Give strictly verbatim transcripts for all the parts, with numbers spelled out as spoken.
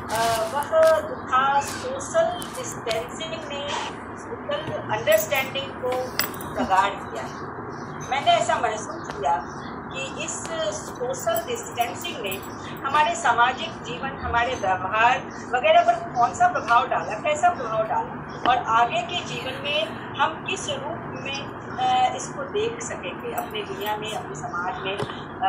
वह था social distancing ने सोशल अंडरस्टैंडिंग को प्रगाढ़ किया। मैंने ऐसा महसूस किया कि इस सोशल डिस्टेंसिंग ने हमारे सामाजिक जीवन, हमारे व्यवहार वगैरह पर कौन सा प्रभाव डाला, कैसा प्रभाव डाला, और आगे के जीवन में हम किस रूप में इसको देख सकेंगे अपने दुनिया में, अपने समाज में,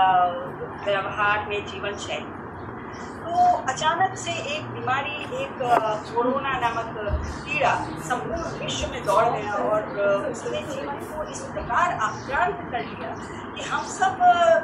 व्यवहार में, जीवन शैली। तो अचानक से एक बीमारी, एक कोरोना नामक कीड़ा संपूर्ण विश्व में दौड़ गया और उसने जीवन को इस प्रकार आक्रांत कर लिया कि हम सब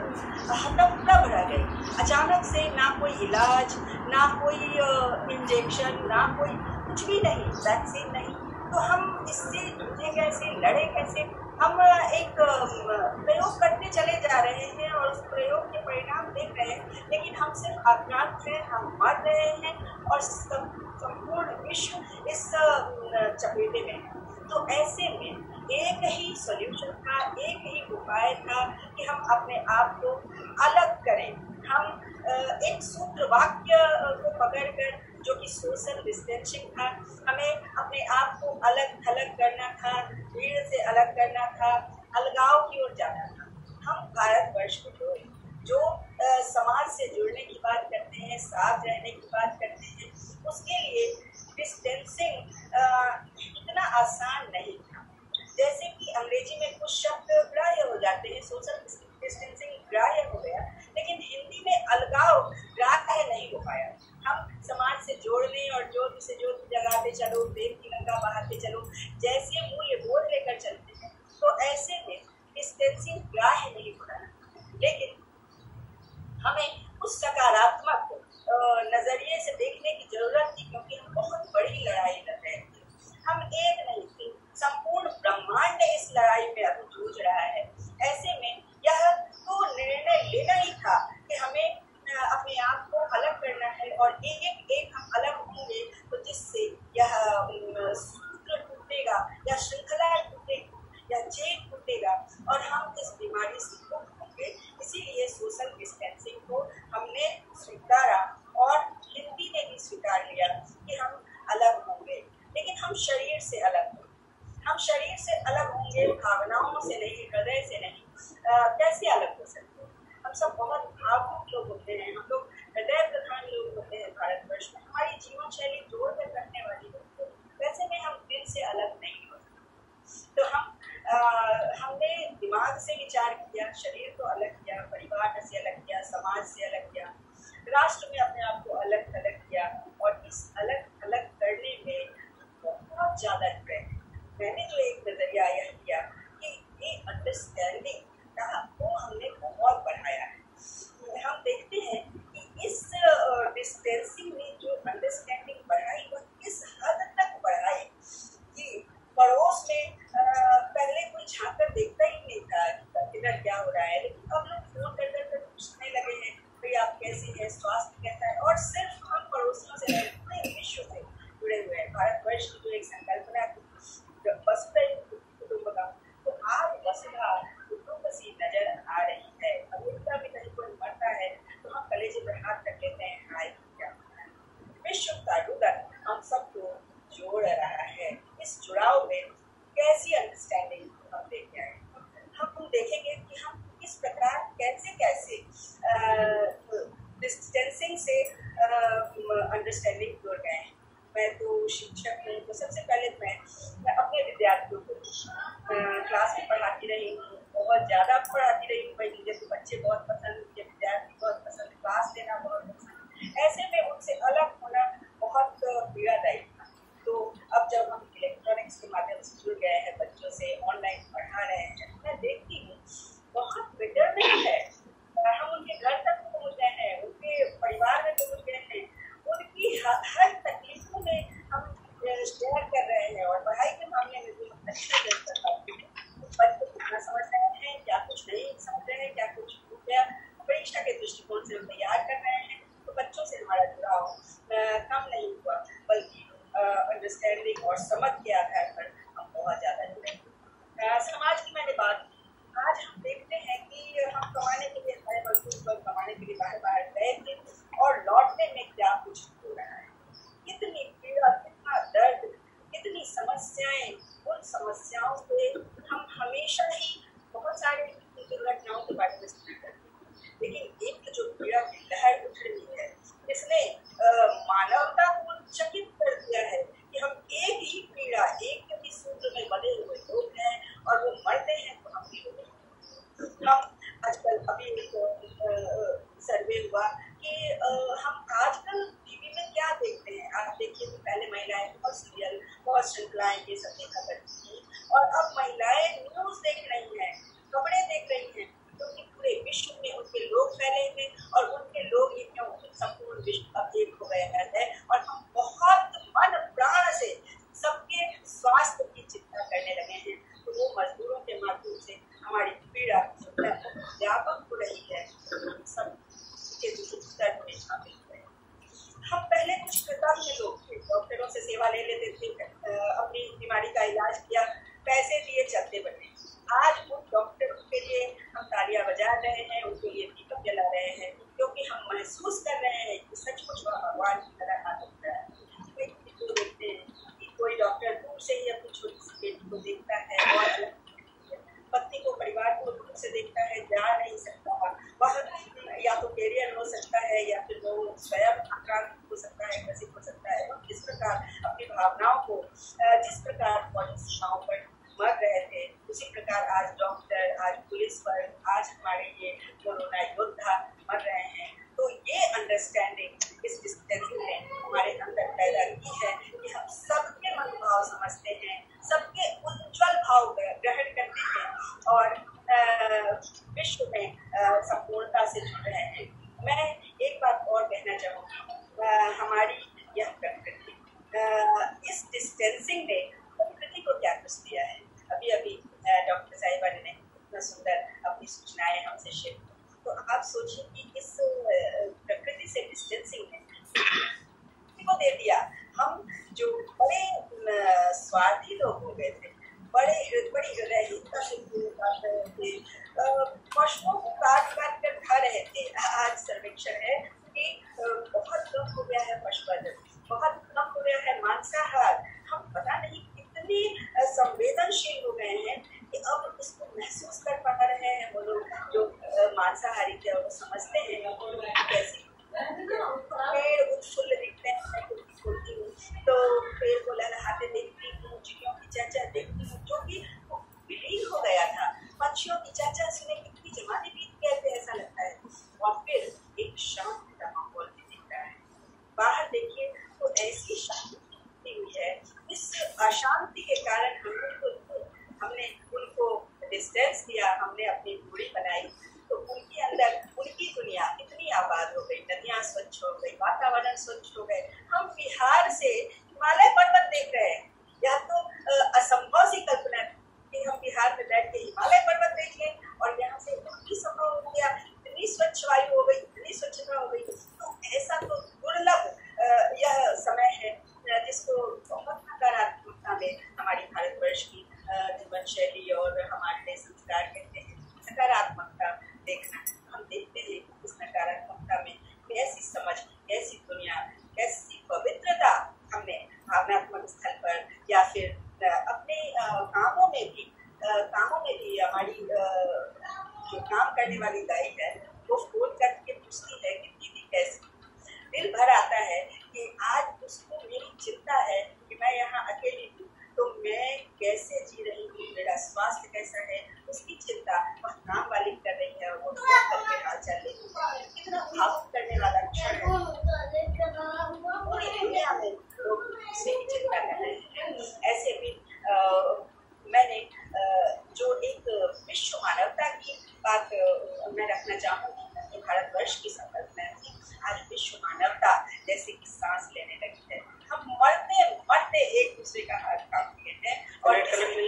हतप्रभ रह गए। अचानक से ना कोई इलाज, ना कोई इंजेक्शन, ना कोई कुछ भी नहीं, वैक्सीन नहीं। तो हम इससे जूझे कैसे, लड़े कैसे? हम एक प्रयोग करते चले जा रहे हैं और उस प्रयोग के परिणाम देख रहे हैं, लेकिन हम सिर्फ आक्रांत हैं, हम मर रहे हैं और संपूर्ण विश्व इस चपेटे में है। तो ऐसे में एक ही सॉल्यूशन था, एक ही उपाय था कि हम अपने आप को अलग करें। हम एक सूत्र वाक्य को पकड़कर, जो कि सोशल डिस्टेंसिंग था, हमें अपने आप को अलग थलग करना था, भीड़ से अलग करना था, अलगाव की ओर जाना था। हम भारतवर्ष के लोग जो आ, समाज से जुड़ने की बात करते हैं, साथ रहने की बात करते हैं, उसके लिए डिस्टेंसिंग इतना आसान नहीं था। जैसे कि अंग्रेजी में कुछ शब्द ग्राह्य हो जाते हैं, सोशल डिस्टेंसिंग ग्राह्य हो गया, लेकिन हिंदी में अलगाव ग्राह्य नहीं हो पाया। हम समाज से जोड़ने और ज्योति से ज्योति जगाते चलो, प्रेम की गंगा बहाते चलो जैसे मूल्य बोध लेकर चलते हैं, तो ऐसे में डिस्टेंसिंग ग्राह्य नहीं हो रहा। लेकिन हमें उस सकारात्मक नजरिए से देखने की जरूरत थी, क्योंकि हम बहुत बड़ी लड़ाई लड़ रहे थे। हम एक नहीं थे, संपूर्ण ब्रह्मांड इस लड़ाई में अभी जूझ रहा है। ऐसे में यह तो निर्णय लेना ही था कि हमें अपने आप को अलग करना है, और एक एक एक हम अलग होंगे तो जिससे यह सूत्र टूटेगा, या श्रृंखला टूटेगी, या चेन टूटेगा और हम इस बीमारी से मुक्त होंगे। इसीलिए सोशल डिस्टेंसिंग को हमने स्वीकारा और हिंदी ने भी स्वीकार लिया कि हम अलग होंगे, लेकिन हम शरीर से अलग होंगे। हम शरीर से अलग होंगे, भावनाओं से नहीं, हृदय से नहीं। आ, कैसे अलग हो सकते हैं? हम सब बहुत भावुक लोग होते हैं, हम लोग हृदय प्रधान लोग होते हैं भारतवर्ष में। हमारी जीवन शैली जोड़ कर रखने वाली होती है, वैसे में हम दिल से अलग नहीं हो सकते। तो हम आ, हमने दिमाग से विचार किया, शरीर को अलग किया, परिवार से अलग किया, समाज से अलग किया, राष्ट्र में अपने आप को अलग थलग किया, और इस अलग थलग करने में बहुत ज्यादा जुड़े। मैंने जो एक नजरिया यह किया कि ये अंडरस्टैंडिंग का वो हमने बहुत बढ़ाया है। हम देखते हैं कि इस डिस्टेंसिंग ने जो अंडरस्टैंडिंग बढ़ाई, वह किस हद तक बढ़ाई कि पड़ोस में आ, पहले कोई झाँक कर देखता ही नहीं था कि इधर क्या हो रहा है, लेकिन अब लोग फोन कर कर पूछने लगे हैं, भाई आप कैसी है, स्वास्थ्य कैसा है। और सिर्फ हम पड़ोसियों से पूरे विश्व से जुड़े हुए हैं। भारतवर्ष की जो एक संकल्पना थी वसुधैव कुटुंबकम, तो आज वसुधा कुटुंबसी नजर आ रही है। अमेरिका में कहीं कोई मरता है तो हम कलेजे पर हाथ रख लेते हैं, हाय क्या विश्व का रुदन हम सबको जोड़ रहा है। इस जुड़ाव में कैसी अंडरस्टैंडिंग हम देख आए, हम देखेंगे कि हम किस प्रकार कैसे कैसे डिस्टेंसिंग से अंडरस्टैंडिंग जुड़ गए हैं। मैं तो शिक्षक हूँ, तो सबसे पहले मैं, मैं अपने विद्यार्थियों को क्लास में पढ़ाती रही हूँ, बहुत ज़्यादा पढ़ाती रही हूँ। भाई मुझे तो बच्चे बहुत पसंद, मुझे विद्यार्थी बहुत पसंद, क्लास लेना बहुत पसंद। ऐसे में उनसे अलग होना बहुत पीड़ादायी था। तो अब जब हम इलेक्ट्रॉनिक्स के माध्यम से जुड़ गए हैं, बच्चों से ऑनलाइन पढ़ा रहे हैं, मैं देखती हूँ बहुत बेटरमेंट है। हम उनके घर तक पहुँच गए हैं, उनके परिवार में पहुँच गए हैं, उनकी हर तकलीफों में हम शेयर कर रहे हैं। और पढ़ाई के मामले में भी हम अच्छा कर पाते हैं। बच्चे कितना समझ रहे हैं, क्या कुछ नहीं समझ रहे हैं, क्या कुछ हो गया, परीक्षा के दृष्टिकोण से हम तैयार कर रहे हैं। तो बच्चों से हमारा जुड़ाव कम नहीं हुआ, बल्कि अंडरस्टैंडिंग और समझ के आधार पर हम बहुत ज़्यादा जुड़े। समाज की मैंने बात की। आज हम देखते हैं कि हम कमाने के लिए हमारे मजदूर लोग कमाने के लिए बाहर बाहर गए थे, और लौटने में क्या कुछ हो रहा है। श्रृंखलाएं ये सब देखा करती थी, और अब महिलाएं न्यूज देख रही हैं, खबरें देख रही हैं, क्योंकि तो पूरे विश्व में उनके लोग फैले हैं और उनके लोग ये क्यों संपूर्ण विश्व अब एक हो गया है, और हम बहुत मन प्राण से सबके स्वास्थ्य की चिंता करने लगे हैं। तो वो मजदूरों के माध्यम से हमारी पीड़ा व्यापक हो रही है, सब के उत्तर में शामिल हुए। हम पहले कुछ कृतज्ञ लोग थे, डॉक्टरों से सेवा ले लेते थे, अपनी बीमारी का इलाज किया, पैसे दिए चलते बने। आज उन डॉक्टरों के लिए हम तालियां बजा रहे हैं, उनके लिए दीपक जला रहे हैं, क्योंकि हम महसूस कर रहे हैं कि सचमुच वह भगवान की तरह हाथ उठता है। कोई देखते हैं कि कोई डॉक्टर दूर से ही अपनी छोटी सी बेटी को देखता है, और पत्नी को, परिवार को दूर से देखता है, जा नहीं सकता, वह या तो कैरियर हो सकता है या फिर वो स्वयं आक्रांत हो सकता है, ग्रसित हो सकता है। और किस प्रकार अपनी भावनाओं को, जिस प्रकार सीमाओं पर मर रहे थे, उसी प्रकार आज डॉक्टर, आज पुलिस पर, आज हमारे ये कोरोना योद्धा मर रहे हैं। तो ये अंडरस्टैंडिंग इस डिस्टेंसिंग ने हमारे अंदर पैदा की है कि हम सबके मनोभाव समझते हैं, सबके उज्ज्वल भाव ग्रहण करते हैं और विश्व में संपूर्णता से जुड़ रहे हैं। मैं एक बात और कहना चाहूँगी, हमारी यह प्रकृति, इस डिस्टेंसिंग ने प्रकृति को क्या कुछ दिया है। अभी अभी डॉक्टर साहिबा ने इतना सुंदर अपनी सूचनाएं हमसे शेयर की, तो आप सोचिए कि इस प्रकृति से डिस्टेंसिंग ने को दे दिया। हम जो बड़े स्वार्थी लोग हो गए थे, बड़े बड़ी हृदयहीनता से बात रहे थे, पशुओं को काट काट कर खा रहे थे। आज सर्वेक्षण है कि बहुत कम हो गया है पशुवध, बहुत कम हो गया है मांसाहार। हम पता नहीं कितनी संवेदनशील हो गए हैं कि अब इसको महसूस कर पा रहे हैं। वो लोग जो मांसाहारी थे वो समझते हैं कैसे पेड़ उत्फुल्ल दिखते हैं, तो पेड़ को लहराते देखती हूँ, चिड़ियों की चहचह देखती हूँ, जो कि विलीन हो गया था। पक्षियों की चहचह सुने कितनी जमाने बीत गए थे ऐसा लगता है। और फिर एक शांति का माहौल भी दिख रहा है। बाहर देखिए तो ऐसी शांति हुई है। इस अशांति के कारण हमने हमने उनको डिस्टेंस दिया, हमने अपनी दूरी बनाई, तो उनके अंदर उनकी दुनिया इतनी आबाद हो गई, नदियाँ स्वच्छ हो गई, वातावरण स्वच्छ हो गए। हम बिहार से हिमालय पर्वत देख रहे हैं। यह तो असंभव सी कल्पना कि हम बिहार में बैठ के हिमालय पर्वत देख लें, और यहाँ से इतनी संभव हो गया, इतनी स्वच्छ वायु हो गई, इतनी स्वच्छता हो गई। तो ऐसा तो दुर्लभ यह समय है जिसको बहुत नकारात्मकता में हमारी भारतवर्ष की जीवन शैली और हमारे संस्कार कहते हैं। नकारात्मकता देखना, हम देखते हैं इस नकारात्मकता में कैसी समझ, कैसी दुनिया, कैसी पवित्रता हमने भावनात्मक स्तर पर या फिर अपने कामों में भी कामों में भी हमारी जो काम करने वाली दाई है वो फोन करके पूछती है कि दीदी कैसी। दिल भर आता है कि आज उसको मेरी चिंता है कि मैं यहाँ अकेली हूँ, तो मैं कैसे जी रही हूँ, मेरा स्वास्थ्य कैसा है, उसकी चिंता वह काम वाली कर रही है और वो फोन करके हाल चाल ले रही है। कितना भावुक करने वाला क्षण है। पूरी दुनिया में लोग उससे ही चिंता कर रहे हैं। ऐसे भी आ, मैंने आ, जो एक विश्व मानवता की बात मैं रखना चाहूँगी कि भारतवर्ष की संकल्पना थी, आज विश्व मानवता जैसे कि सांस लेने लगी है। हम मरते मरते एक दूसरे का हाथ थामते हैं और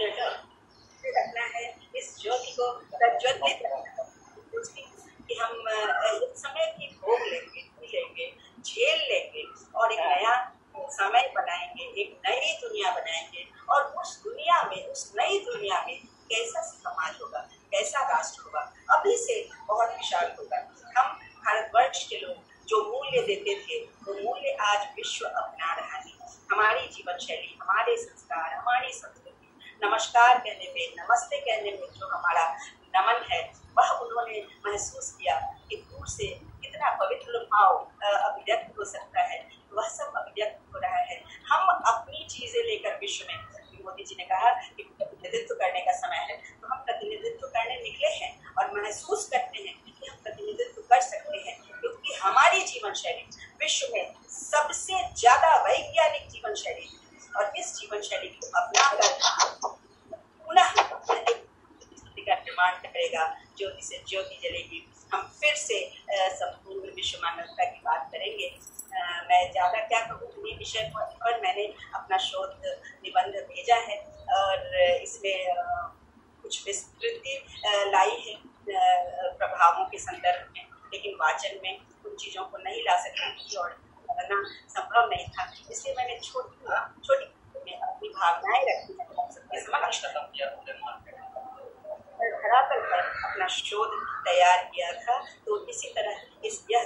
रखना है इस ज्योति को प्रज्वलित रखना है कि हम इस समय की भोग लेंगे, लेंगे, झेल लेंगे और एक नया समय बनाएंगे, एक नई दुनिया बनाएंगे। और उस दुनिया में, उस नई दुनिया में कैसा समाज होगा, कैसा राष्ट्र होगा, अभी से बहुत विशाल होगा। हम भारतवर्ष के लोग जो मूल्य देते थे वो मूल्य आज विश्व अपना रहा है। हमारी जीवन शैली, हमारे संस्कार, हमारी संस्कृति, नमस्कार कहने में, नमस्ते कहने में जो हमारा नमन है, वह उन्होंने महसूस किया कि दूर से कितना पवित्र भाव अभिव्यक्त हो सकता है। वह सब अभिव्यक्त हो रहा है। हम अपनी चीजें लेकर विश्व में, मोदी जी ने कहा कि प्रतिनिधित्व करने का समय है, तो हम प्रतिनिधित्व करने निकले हैं और महसूस करते हैं कि हम प्रतिनिधित्व कर सकते हैं, क्योंकि हमारी जीवन शैली विश्व में सबसे ज्यादा वैज्ञानिक जीवन शैली और इस जीवन शैली को अपनाकर पुनः का निर्माण करेगा, ज्योति से ज्योति जलेगी। हम फिर से संपूर्ण विश्व मानवता की बात करेंगे। आ, मैं ज़्यादा क्या कहूँ इस विषय पर, मैंने अपना शोध निबंध भेजा है और इसमें आ, कुछ विस्तृति लाई है प्रभावों के संदर्भ में, लेकिन वाचन में उन चीज़ों को नहीं ला सकती और करना संभव नहीं था, इसलिए मैंने छोटी छोटी में अपनी भावनाएं रखी हैं सबके समक्ष धरातल पर अपना शोध तैयार किया था। तो इसी तरह इस यह